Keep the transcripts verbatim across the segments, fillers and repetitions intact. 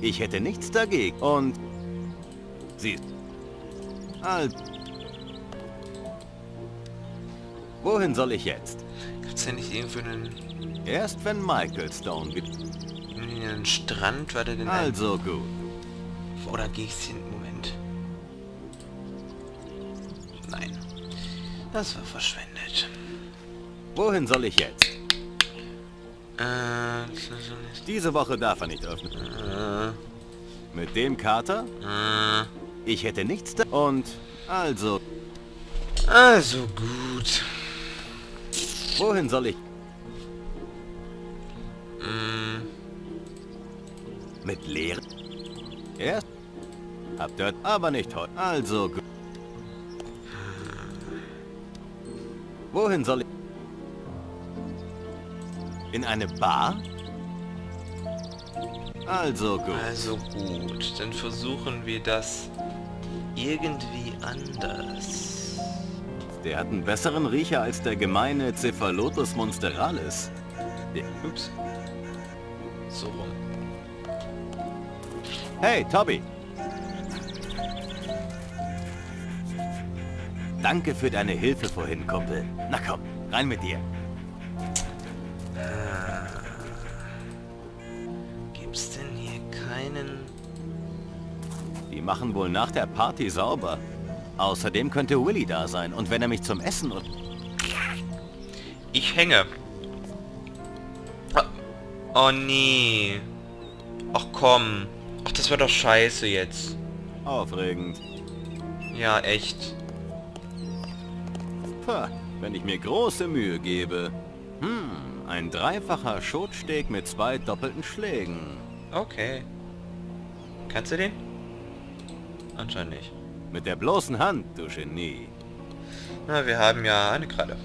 Ich hätte nichts dagegen. Und... Sie... Halt. Wohin soll ich jetzt? Gibt's ja nicht irgendwo einen... Erst wenn Michael Stone gibt. einen Strand, war der denn... Also gut. Oder gehe ich hin? Moment. Nein. Das war verschwendet. Wohin soll ich jetzt? Äh... Diese Woche darf er nicht öffnen. Äh, Mit dem Kater? äh, Ich hätte nichts da... Und... Also... also gut. Wohin soll ich... Mm, Mit leer? Erst... Habt ihr... Aber nicht heute. Also gut. Wohin soll ich... In eine Bar? Also gut. also gut. Dann versuchen wir das irgendwie anders. Der hat einen besseren Riecher als der gemeine Cephalotus monsteralis. Der... Ups. So rum. Hey, Toby! Danke für deine Hilfe vorhin, Kumpel. Na komm, rein mit dir. Gibt's denn hier keinen... Die machen wohl nach der Party sauber. Außerdem könnte Willy da sein. Und wenn er mich zum Essen und... Ich hänge. Oh nee. Ach komm. Ach, das war doch scheiße jetzt. Aufregend. Ja, echt. Pah, wenn ich mir große Mühe gebe. Hm, ein dreifacher Schotsteak mit zwei doppelten Schlägen. Okay. Kannst du den? Anscheinend nicht. Mit der bloßen Hand, du Genie. Na, wir haben ja eine Kralle.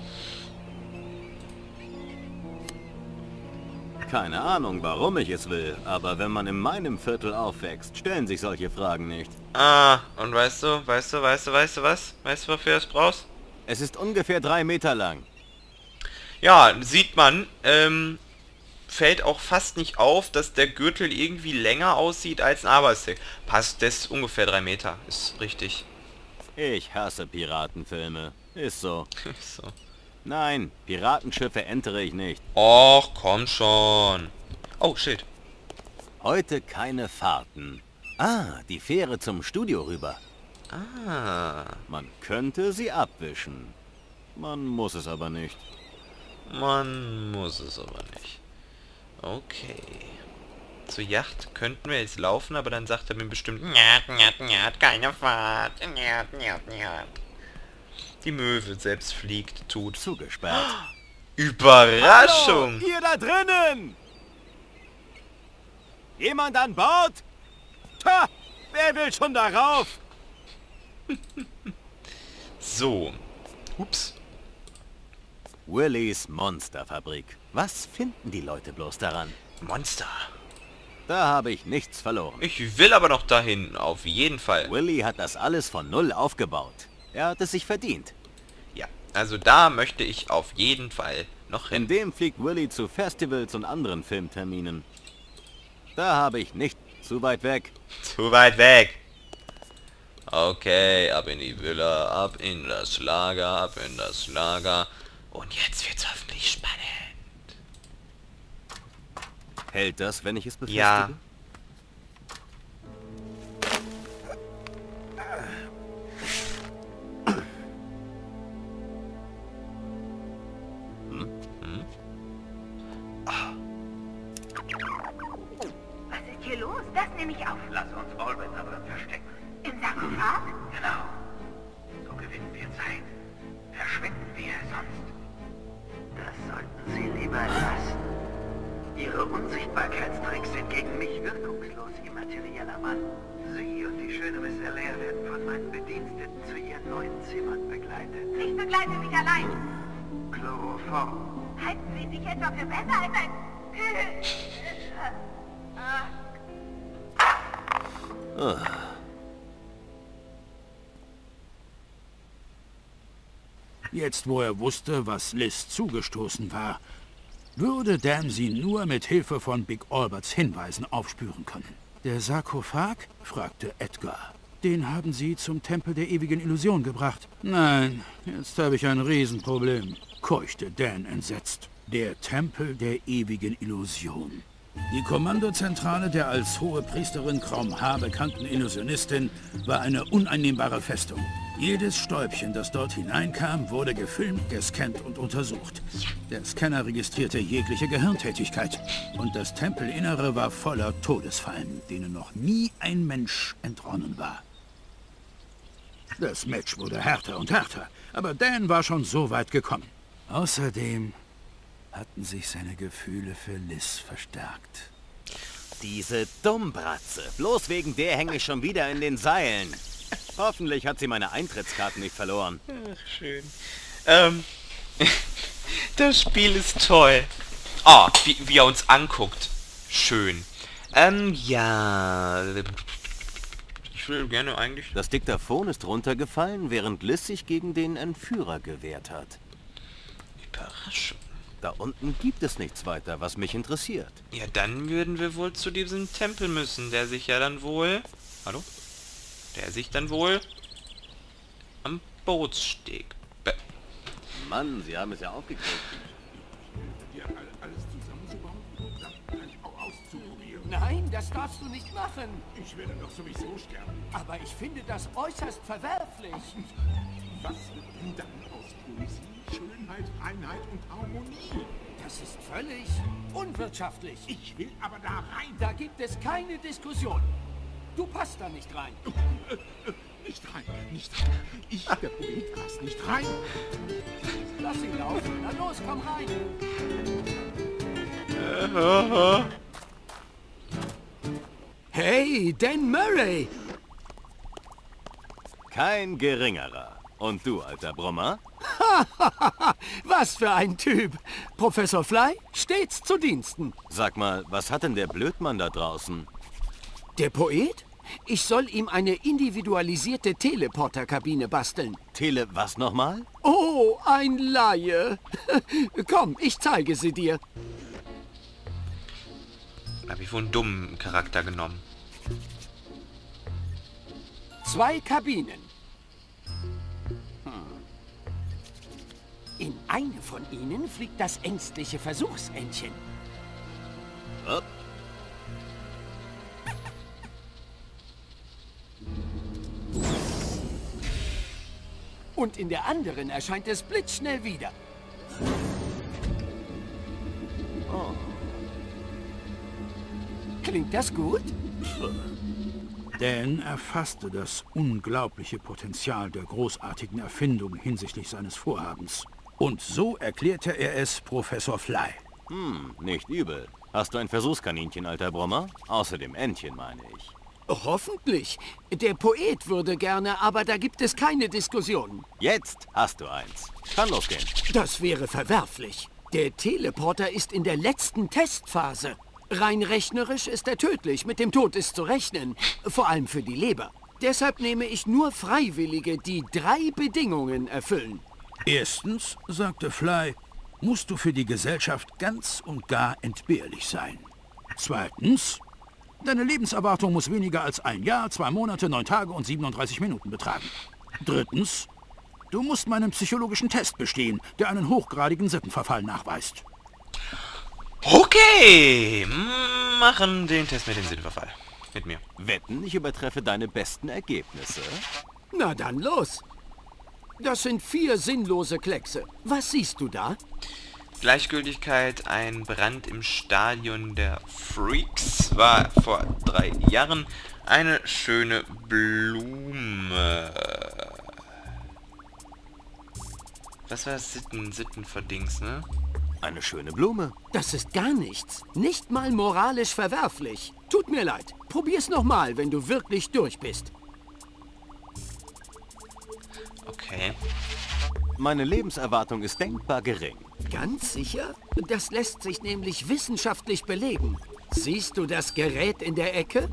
Keine Ahnung, warum ich es will, aber wenn man in meinem Viertel aufwächst, stellen sich solche Fragen nicht. Ah, und weißt du, weißt du, weißt du, weißt du was? Weißt du, wofür du es brauchst? Es ist ungefähr drei Meter lang. Ja, sieht man, ähm, fällt auch fast nicht auf, dass der Gürtel irgendwie länger aussieht als ein Arbeitsstick. Passt, das ist ungefähr drei Meter, ist richtig. Ich hasse Piratenfilme. Ist so. So. Nein, Piratenschiffe entere ich nicht. Och, komm schon. Oh, Schild. Heute keine Fahrten. Ah, die Fähre zum Studio rüber. Ah, Man könnte sie abwischen. Man muss es aber nicht. man muss es aber nicht. Okay. Zur Yacht könnten wir jetzt laufen, aber dann sagt er mir bestimmt, njat, njat, njat, keine Fahrt, njat, njat, njat. Die Möwe selbst fliegt, tut. Zugesperrt. Überraschung! Hallo, ihr da drinnen! Jemand an Bord? Tja, wer will schon darauf? So. Ups. Willys Monsterfabrik. Was finden die Leute bloß daran? Monster. Da habe ich nichts verloren. Ich will aber noch dahin, auf jeden Fall. Willy hat das alles von Null aufgebaut. Er hat es sich verdient. Ja, also da möchte ich auf jeden Fall noch In hin. dem fliegt Willy zu Festivals und anderen Filmterminen. Da habe ich nicht zu weit weg. Zu weit weg. Okay, ab in die Villa, ab in das Lager, ab in das Lager. Und jetzt wird's hoffentlich spannend. Hält das, wenn ich es befestige? Ja. Was ist hier los? Das nehme ich auf. Lass uns Allred da drin verstecken. Im Sarkophag? Genau. So gewinnen wir Zeit. Verschwinden wir sonst. Das sollten Sie lieber lassen. Ihre Unsichtbarkeitstricks sind gegen mich wirkungslos, immaterieller Mann. Sie und die schöne Miss Allaire werden von meinen Bediensteten zu ihren neuen Zimmern begleitet. Ich begleite mich allein. Chloroform. Halten Sie sich etwa für besser als ein... Jetzt, wo er wusste, was Liz zugestoßen war, würde Dan sie nur mit Hilfe von Big Alberts Hinweisen aufspüren können. Der Sarkophag? Fragte Edgar. Den haben Sie zum Tempel der ewigen Illusion gebracht. Nein, jetzt habe ich ein Riesenproblem, keuchte Dan entsetzt. Der Tempel der ewigen Illusion. Die Kommandozentrale der als hohe Priesterin Krom H bekannten Illusionistin war eine uneinnehmbare Festung. Jedes Stäubchen, das dort hineinkam, wurde gefilmt, gescannt und untersucht. Der Scanner registrierte jegliche Gehirntätigkeit. Und das Tempelinnere war voller Todesfallen, denen noch nie ein Mensch entronnen war. Das Match wurde härter und härter, aber Dan war schon so weit gekommen. Außerdem hatten sich seine Gefühle für Liz verstärkt. Diese Dummbratze. Bloß wegen der hänge ich schon wieder in den Seilen. Hoffentlich hat sie meine Eintrittskarten nicht verloren. Ach, schön. Ähm, das Spiel ist toll. Oh, wie, wie er uns anguckt. Schön. Ähm, ja... Ich will gerne eigentlich... Das Diktaphon ist runtergefallen, während Liz sich gegen den Entführer gewehrt hat. Überraschung. Da unten gibt es nichts weiter, was mich interessiert. Ja, dann würden wir wohl zu diesem Tempel müssen, der sich ja dann wohl... Hallo? Der sich dann wohl am Bootssteg... Be Mann, Sie haben es ja aufgekriegt. Dir alles zusammenzubauen und dann gleich auch auszuprobieren. Nein, das darfst du nicht machen. Ich werde doch sowieso sterben. Aber ich finde das äußerst verwerflich. Was wird denn dann aus Poesie, Schönheit, Reinheit und Harmonie? Das ist völlig unwirtschaftlich. Ich will aber da rein. Da gibt es keine Diskussion. Du passt da nicht rein. Äh, äh, nicht rein, nicht rein. Ich, der Poet, pass nicht rein. Lass ihn laufen. Na los, komm rein. Hey, Dan Murray. Kein geringerer. Und du, alter Brummer? Was für ein Typ. Professor Fly, stets zu Diensten. Sag mal, was hat denn der Blödmann da draußen? Der Poet? Ich soll ihm eine individualisierte Teleporterkabine basteln. Tele, was nochmal? Oh, ein Laie. Komm, ich zeige sie dir. Habe ich wohl einen dummen Charakter genommen. Zwei Kabinen. In eine von ihnen fliegt das ängstliche Versuchsentchen. Hopp. Und in der anderen erscheint es blitzschnell wieder. Oh. Klingt das gut? Dan erfasste das unglaubliche Potenzial der großartigen Erfindung hinsichtlich seines Vorhabens. Und so erklärte er es Professor Fly. Hm, nicht übel. Hast du ein Versuchskaninchen, alter Brummer? Außer dem Entchen, meine ich. Hoffentlich. Der Poet würde gerne, aber da gibt es keine Diskussion. Jetzt hast du eins. Kann losgehen. Das wäre verwerflich. Der Teleporter ist in der letzten Testphase. Rein rechnerisch ist er tödlich. Mit dem Tod ist zu rechnen. Vor allem für die Leber. Deshalb nehme ich nur Freiwillige, die drei Bedingungen erfüllen. Erstens, sagte Fly, musst du für die Gesellschaft ganz und gar entbehrlich sein. Zweitens, deine Lebenserwartung muss weniger als ein Jahr, zwei Monate, neun Tage und siebenunddreißig Minuten betragen. Drittens, du musst meinen psychologischen Test bestehen, der einen hochgradigen Sittenverfall nachweist. Okay, machen den Test mit dem Sittenverfall. Mit mir. Wetten, ich übertreffe deine besten Ergebnisse. Na dann los. Das sind vier sinnlose Kleckse. Was siehst du da? Gleichgültigkeit, ein Brand im Stadion der Freaks war vor drei Jahren. Eine schöne Blume. Was war das? Sitten, Sittenverdings, ne? Eine schöne Blume. Das ist gar nichts. Nicht mal moralisch verwerflich. Tut mir leid. Probier's nochmal, wenn du wirklich durch bist. Okay. Meine Lebenserwartung ist denkbar gering. Ganz sicher? Das lässt sich nämlich wissenschaftlich belegen. Siehst du das Gerät in der Ecke?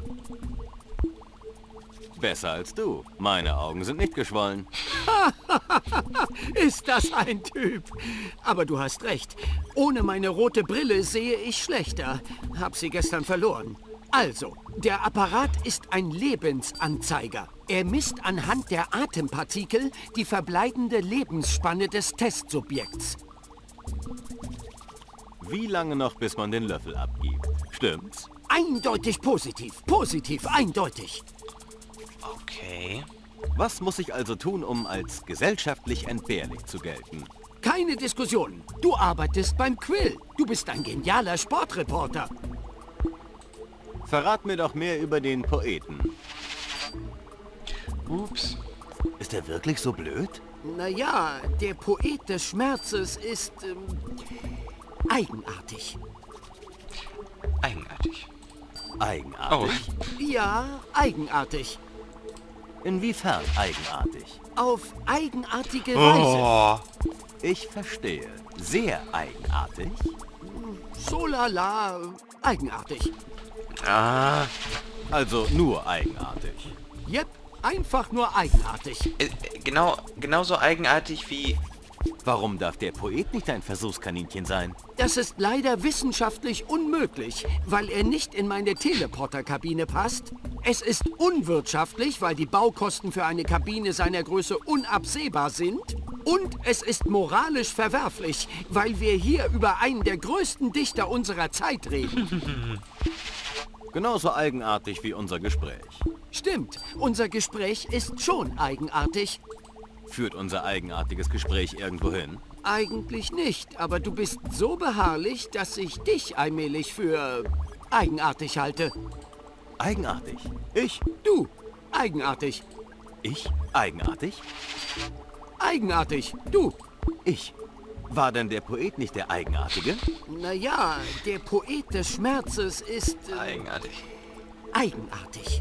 Besser als du. Meine Augen sind nicht geschwollen. Ist das ein Typ? Aber du hast recht. Ohne meine rote Brille sehe ich schlechter. Hab sie gestern verloren. Also, der Apparat ist ein Lebensanzeiger. Er misst anhand der Atempartikel die verbleibende Lebensspanne des Testsubjekts. Wie lange noch, bis man den Löffel abgibt? Stimmt's? Eindeutig positiv. Positiv, eindeutig. Okay. Was muss ich also tun, um als gesellschaftlich entbehrlich zu gelten? Keine Diskussion. Du arbeitest beim Quill. Du bist ein genialer Sportreporter. Verrat mir doch mehr über den Poeten. Ups. Ist er wirklich so blöd? Naja, der Poet des Schmerzes ist ähm, eigenartig. Eigenartig. Eigenartig? Ja, eigenartig. Inwiefern eigenartig? Auf eigenartige Weise. Oh. Ich verstehe. Sehr eigenartig. So lala, eigenartig. Ah. Also nur eigenartig. Jep, einfach nur eigenartig. Äh, äh, genau, genauso eigenartig wie... Warum darf der Poet nicht ein Versuchskaninchen sein? Das ist leider wissenschaftlich unmöglich, weil er nicht in meine Teleporterkabine passt. Es ist unwirtschaftlich, weil die Baukosten für eine Kabine seiner Größe unabsehbar sind. Und es ist moralisch verwerflich, weil wir hier über einen der größten Dichter unserer Zeit reden. Genauso eigenartig wie unser Gespräch. Stimmt, unser Gespräch ist schon eigenartig. Führt unser eigenartiges Gespräch irgendwo hin? Eigentlich nicht, aber du bist so beharrlich, dass ich dich allmählich für eigenartig halte. Eigenartig? Ich? Du, eigenartig. Ich? Eigenartig? Eigenartig, du. Ich? War denn der Poet nicht der Eigenartige? Naja, der Poet des Schmerzes ist... Äh, Eigenartig. eigenartig.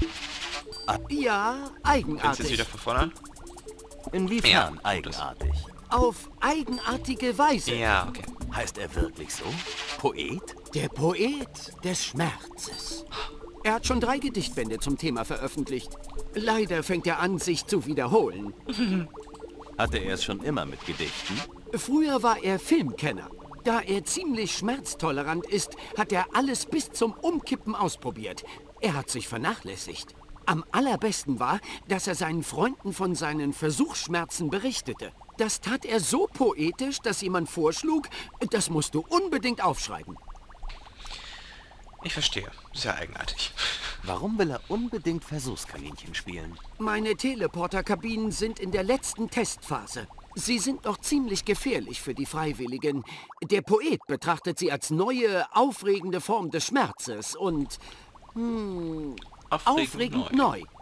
Ah. Ja, Fängst eigenartig. du jetzt wieder von vorne an? Inwiefern Ja, eigenartig? Auf eigenartige Weise. Ja, okay. Heißt er wirklich so? Poet? Der Poet des Schmerzes. Er hat schon drei Gedichtbände zum Thema veröffentlicht. Leider fängt er an, sich zu wiederholen. Hatte er es schon immer mit Gedichten? Früher war er Filmkenner. Da er ziemlich schmerztolerant ist, hat er alles bis zum Umkippen ausprobiert. Er hat sich vernachlässigt. Am allerbesten war, dass er seinen Freunden von seinen Versuchsschmerzen berichtete. Das tat er so poetisch, dass jemand vorschlug, das musst du unbedingt aufschreiben. Ich verstehe. Sehr eigenartig. Warum will er unbedingt Versuchskaninchen spielen? Meine Teleporterkabinen sind in der letzten Testphase. Sie sind noch ziemlich gefährlich für die Freiwilligen. Der Poet betrachtet sie als neue, aufregende Form des Schmerzes und... Hm, Aufregend, aufregend neu. neu.